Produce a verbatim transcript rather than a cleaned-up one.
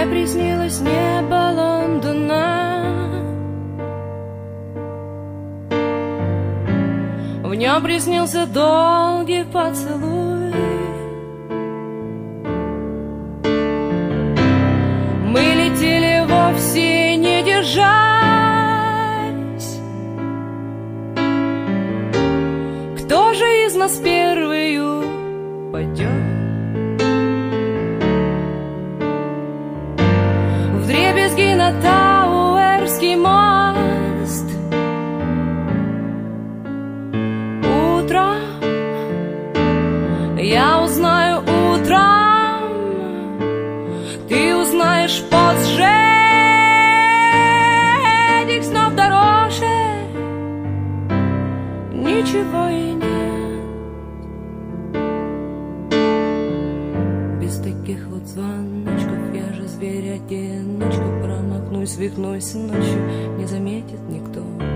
приснилось небо Лондона. В нем приснился долгий поцелуй. Мы летели вовсе не держась. Кто же из нас первый упадет? Вдребезги на Тауэрский мост. Утром я узнаю, утром ты узнаешь позже. Этих снов дороже ничего и нет. Без таких вот звоночков я же зверь-одиночка. Промахнусь, свихнусь ночью, не заметит никто.